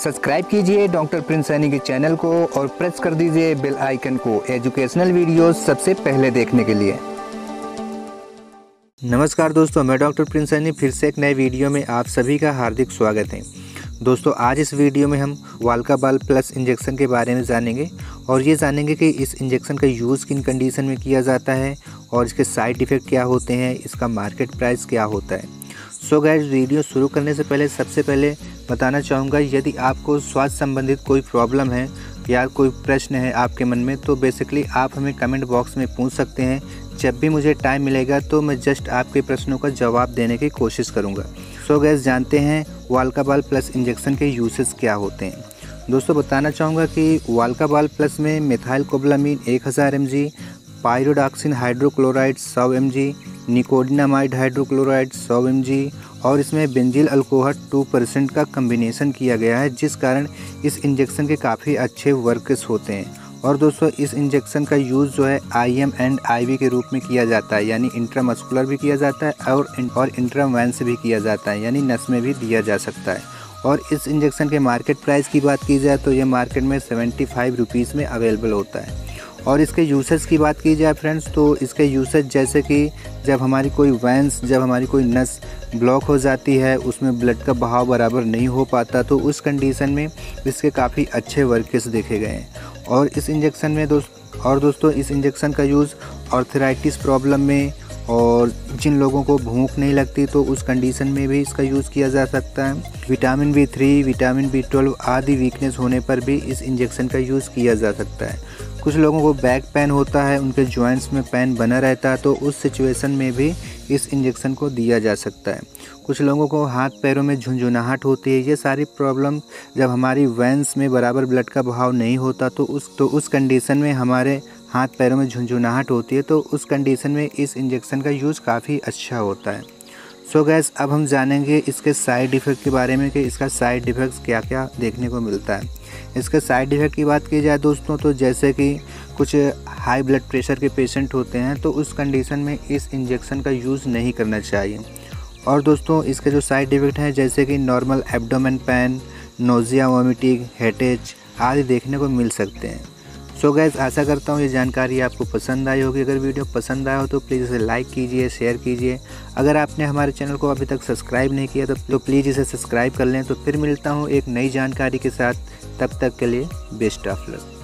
Subscribe कीजिए doctor Prince Saini के channel को और प्रेस कर दीजिए बेल आइकन को एजुकेशनल वीडियोस सबसे पहले देखने के लिए। नमस्कार दोस्तों, मैं डॉक्टर प्रिंस सैनी फिर से एक नए वीडियो में आप सभी का हार्दिक स्वागत है। दोस्तों, आज इस वीडियो में हम वाल्काबाल प्लस इंजेक्शन के बारे में जानेंगे और ये जानेंगे कि इस इंजेक्शन का यूज़ किन कंडीशन में किया जाता है और इसके साइड इफ़ेक्ट क्या होते हैं, इसका मार्केट प्राइस क्या होता है। सो गाइस, वीडियो शुरू करने से पहले सबसे पहले बताना चाहूँगा, यदि आपको स्वास्थ्य संबंधित कोई प्रॉब्लम है या कोई प्रश्न है आपके मन में, तो बेसिकली आप हमें कमेंट बॉक्स में पूछ सकते हैं। जब भी मुझे टाइम मिलेगा तो मैं जस्ट आपके प्रश्नों का जवाब देने की कोशिश करूँगा। सो गाइस, जानते हैं वाल्काबाल प्लस इंजेक्शन के यूसेस क्या होते हैं। दोस्तों, बताना चाहूँगा कि वाल्काबाल प्लस में methylcobalamin 1000 mg, pyridoxine hydrochloride 100 mg, nicotinamide hydrochloride 100 mg और इसमें बेंजील अल्कोहल 2% का कम्बिनेशन किया गया है, जिस कारण इस इंजेक्शन के काफ़ी अच्छे वर्कस होते हैं। और दोस्तों, इस इंजेक्शन का यूज़ जो है IM एंड IV के रूप में किया जाता है, यानी इंट्रामस्कुलर भी किया जाता है और इंट्रावेनस भी किया जाता है, यानी नस में भी दिया जा सकता है। और इस इंजेक्शन के मार्केट प्राइस की बात की जाए तो ये मार्केट में 75 रुपीज़ में अवेलेबल होता है। और इसके यूसेस की बात की जाए फ्रेंड्स, तो इसके यूसेज जैसे कि जब हमारी कोई नस ब्लॉक हो जाती है, उसमें ब्लड का बहाव बराबर नहीं हो पाता, तो उस कंडीशन में इसके काफ़ी अच्छे वर्कस देखे गए हैं। और इस इंजेक्शन में दोस्तों इस इंजेक्शन का यूज़ आर्थराइटिस प्रॉब्लम में और जिन लोगों को भूख नहीं लगती तो उस कंडीशन में भी इसका यूज़ किया जा सकता है। विटामिन B3, विटामिन B12 आदि वीकनेस होने पर भी इस इंजेक्शन का यूज़ किया जा सकता है। कुछ लोगों को बैक पेन होता है, उनके जॉइंट्स में पेन बना रहता है, तो उस सिचुएशन में भी इस इंजेक्शन को दिया जा सकता है। कुछ लोगों को हाथ पैरों में झुंझुनाहट होती है। ये सारी प्रॉब्लम जब हमारी वेंस में बराबर ब्लड का बहाव नहीं होता तो उस कंडीशन में हमारे हाथ पैरों में झुंझुनाहट होती है, तो उस कंडीशन में इस इंजेक्शन का यूज़ काफ़ी अच्छा होता है। सो गैस, अब हम जानेंगे इसके साइड इफ़ेक्ट के बारे में कि इसका साइड इफ़ेक्ट्स क्या क्या देखने को मिलता है। इसके साइड इफ़ेक्ट की बात की जाए दोस्तों, तो जैसे कि कुछ हाई ब्लड प्रेशर के पेशेंट होते हैं, तो उस कंडीशन में इस इंजेक्शन का यूज़ नहीं करना चाहिए। और दोस्तों, इसके जो साइड इफ़ेक्ट हैं जैसे कि normal abdomen pain, nausea, vomiting, headache आदि देखने को मिल सकते हैं। सो गैस, आशा करता हूँ ये जानकारी आपको पसंद आई होगी। अगर वीडियो पसंद आया हो तो प्लीज़ इसे लाइक कीजिए, शेयर कीजिए। अगर आपने हमारे चैनल को अभी तक सब्सक्राइब नहीं किया तो प्लीज़ इसे सब्सक्राइब कर लें। तो फिर मिलता हूँ एक नई जानकारी के साथ, तब तक के लिए बेस्ट ऑफ लक।